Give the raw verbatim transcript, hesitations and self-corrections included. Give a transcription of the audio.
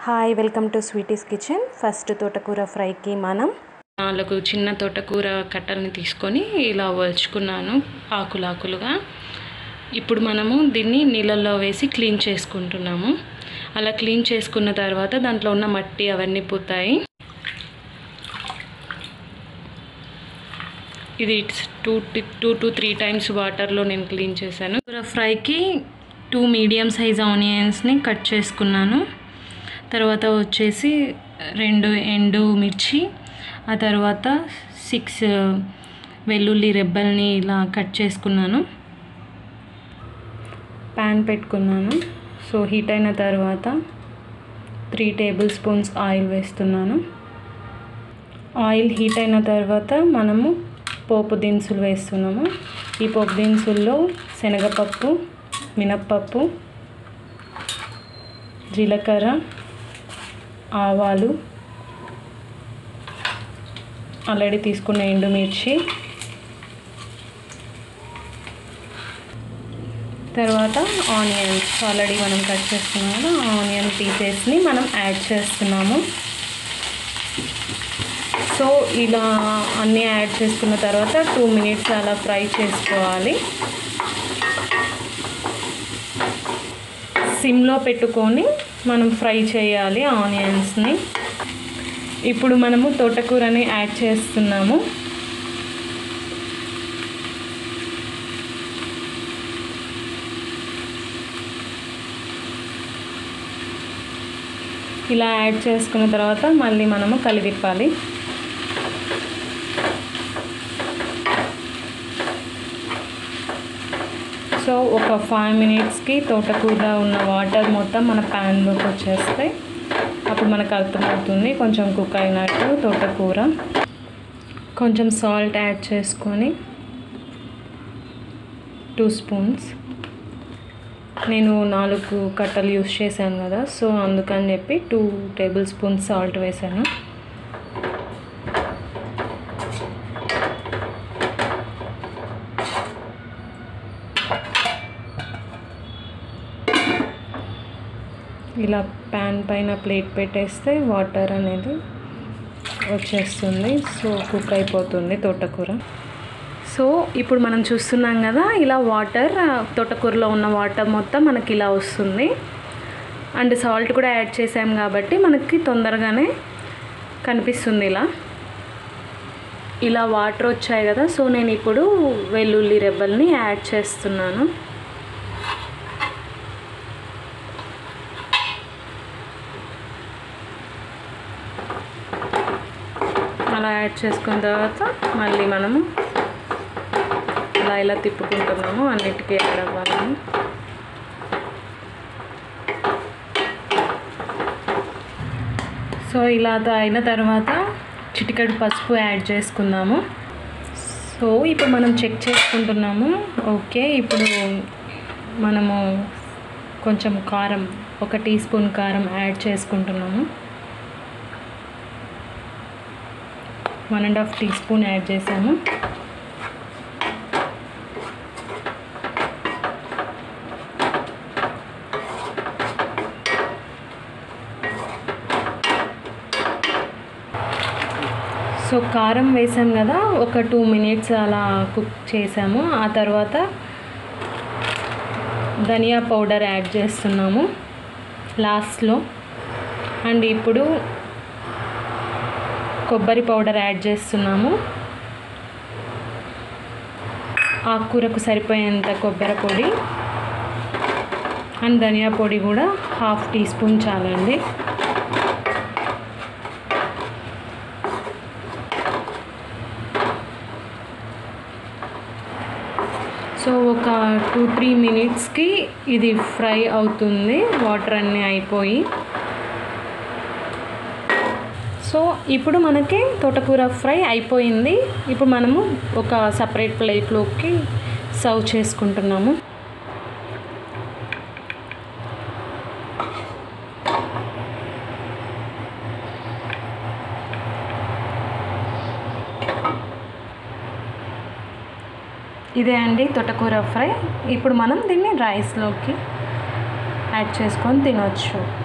Hi welcome to Sweety's kitchen. First తోటకూర ఫ్రైకి మనం నాలుగు చిన్న తోటకూర కట్టల్ని తీసుకొని ఇలా వలుచుకున్నాను ఆకులు ఆకులుగా. ఇప్పుడు మనము దీన్ని నీళ్ళల్లో వేసి క్లీన్ చేసుకుంటున్నాము. అలా క్లీన్ చేసుకున్న తర్వాత దాంట్లో ఉన్న మట్టి అవన్నీ పోతాయి. ఇది two two to three times వాటర్లో నేను క్లీన్ చేశాను. కూర ఫ్రైకి టూ మీడియం సైజ్ ఆనియన్స్ని కట్ చేసుకున్నాను. తర్వాత వచ్చేసి రెండు ఎండు మిర్చి, ఆ తర్వాత సిక్స్ వెల్లుల్లి రెబ్బల్ని ఇలా కట్ చేసుకున్నాను. ప్యాన్ పెట్టుకున్నాను. సో హీట్ అయిన తర్వాత త్రీ టేబుల్ స్పూన్స్ ఆయిల్ వేస్తున్నాను. ఆయిల్ హీట్ అయిన తర్వాత మనము పోపు దినుసులు వేస్తున్నాము. ఈ పోపు దినుసుల్లో శనగపప్పు, మినప్పప్పు, జీలకర్ర, ఆవాలు, ఆల్రెడీ తీసుకున్న ఎండుమిర్చి, తర్వాత ఆనియన్స్ ఆల్రెడీ మనం కట్ చేసుకున్నాము. ఆనియన్ పీసెస్ని మనం యాడ్ చేస్తున్నాము. సో ఇలా అన్నీ యాడ్ చేసుకున్న తర్వాత టూ మినిట్స్ అలా ఫ్రై చేసుకోవాలి. సిమ్లో పెట్టుకొని మనం ఫ్రై చేయాలి ఆనియన్స్ని. ఇప్పుడు మనము తోటకూరని యాడ్ చేస్తున్నాము. ఇలా యాడ్ చేసుకున్న తర్వాత మళ్ళీ మనము కలిదిప్పాలి. సో ఒక ఫైవ్ మినిట్స్కి తోటకూర ఉన్న వాటర్ మొత్తం మన ప్యాన్లోకి వచ్చేస్తాయి. అప్పుడు మనకు అర్థమవుతుంది కొంచెం కుక్ అయినట్టు తోటకూర. కొంచెం సాల్ట్ యాడ్ చేసుకొని టూ స్పూన్స్ నేను నాలుగు కట్టలు యూస్ చేశాను కదా, సో అందుకని చెప్పి టూ టేబుల్ స్పూన్స్ సాల్ట్ వేసాను. ఇలా ప్యాన్ పైన ప్లేట్ పెట్టేస్తే వాటర్ అనేది వచ్చేస్తుంది. సో కుక్ అయిపోతుంది తోటకూర. సో ఇప్పుడు మనం చూస్తున్నాం కదా, ఇలా వాటర్ తోటకూరలో ఉన్న వాటర్ మొత్తం మనకి ఇలా వస్తుంది. అండ్ సాల్ట్ కూడా యాడ్ చేసాం కాబట్టి మనకి తొందరగానే కనిపిస్తుంది. ఇలా ఇలా వాటర్ వచ్చాయి కదా, సో నేను ఇప్పుడు వెల్లుల్లి రెబ్బల్ని యాడ్ చేస్తున్నాను. అలా యాడ్ చేసుకున్న తర్వాత మళ్ళీ మనము ఇలా ఇలా తిప్పుకుంటున్నాము అన్నిటికీ యాడ్ అవ్వాలని. సో ఇలా అయిన తర్వాత చిటికెడు పసుపు యాడ్ చేసుకుందాము. సో ఇప్పుడు మనం చెక్ చేసుకుంటున్నాము. ఓకే, ఇప్పుడు మనము కొంచెం కారం, ఒక టీ స్పూన్ కారం యాడ్ చేసుకుంటున్నాము. One and half teaspoon add చేసాము. సో కారం వేసాం కదా, ఒక టూ మినిట్స్ అలా కుక్ చేసాము. ఆ తర్వాత ధనియా పౌడర్ యాడ్ చేస్తున్నాము లాస్ట్లో. అండ్ ఇప్పుడు కొబ్బరి పౌడర్ యాడ్ చేస్తున్నాము. ఆకుకూరకు సరిపోయేంత కొబ్బరి పొడి అండ్ ధనియా పొడి కూడా హాఫ్ టీ స్పూన్ చాలండి. సో ఒక టూ త్రీ మినిట్స్కి ఇది ఫ్రై అవుతుంది, వాటర్ అన్నీ అయిపోయి. సో ఇప్పుడు మనకి తోటకూర ఫ్రై అయిపోయింది. ఇప్పుడు మనము ఒక సపరేట్ ప్లేట్లోకి సర్వ్ చేసుకుంటున్నాము. ఇదే అండి తోటకూర ఫ్రై. ఇప్పుడు మనం దీన్ని రైస్లోకి యాడ్ చేసుకొని తినొచ్చు.